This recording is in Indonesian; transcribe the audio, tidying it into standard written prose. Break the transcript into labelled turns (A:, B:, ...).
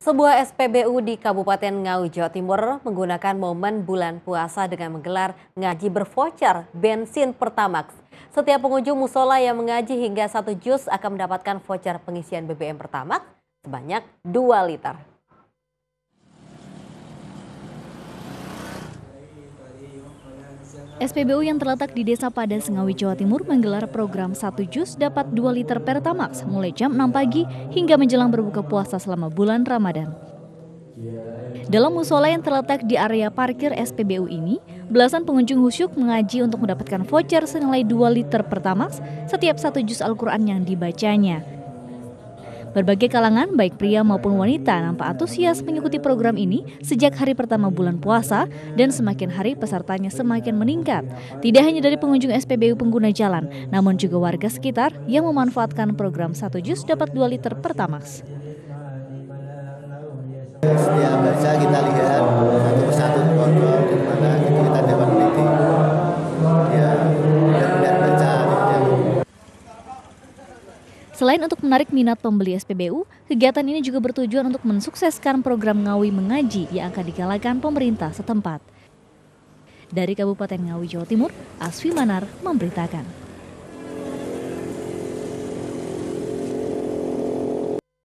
A: Sebuah SPBU di Kabupaten Ngawi, Jawa Timur menggunakan momen bulan puasa dengan menggelar ngaji bervoucher bensin Pertamax. Setiap pengunjung musola yang mengaji hingga 1 juz akan mendapatkan voucher pengisian BBM Pertamax sebanyak 2 liter.
B: SPBU yang terletak di Desa Padas, Ngawi, Jawa Timur menggelar program 1 juz dapat 2 liter Pertamax mulai jam 6 pagi hingga menjelang berbuka puasa selama bulan Ramadan. Dalam musola yang terletak di area parkir SPBU ini, belasan pengunjung khusyuk mengaji untuk mendapatkan voucher senilai 2 liter Pertamax setiap 1 juz Al-Quran yang dibacanya. Berbagai kalangan, baik pria maupun wanita, nampak antusias mengikuti program ini sejak hari pertama bulan puasa dan semakin hari pesertanya semakin meningkat. Tidak hanya dari pengunjung SPBU pengguna jalan, namun juga warga sekitar yang memanfaatkan program 1 juz dapat 2 liter Pertamax.
C: Setiap baca kita lihat satu persatu kontrol di mana kita dapat meneliti ya benar-benar baca.
B: Selain untuk menarik minat pembeli SPBU, kegiatan ini juga bertujuan untuk mensukseskan program Ngawi Mengaji yang akan digalakan pemerintah setempat. Dari Kabupaten Ngawi, Jawa Timur, Asfi Manar memberitakan.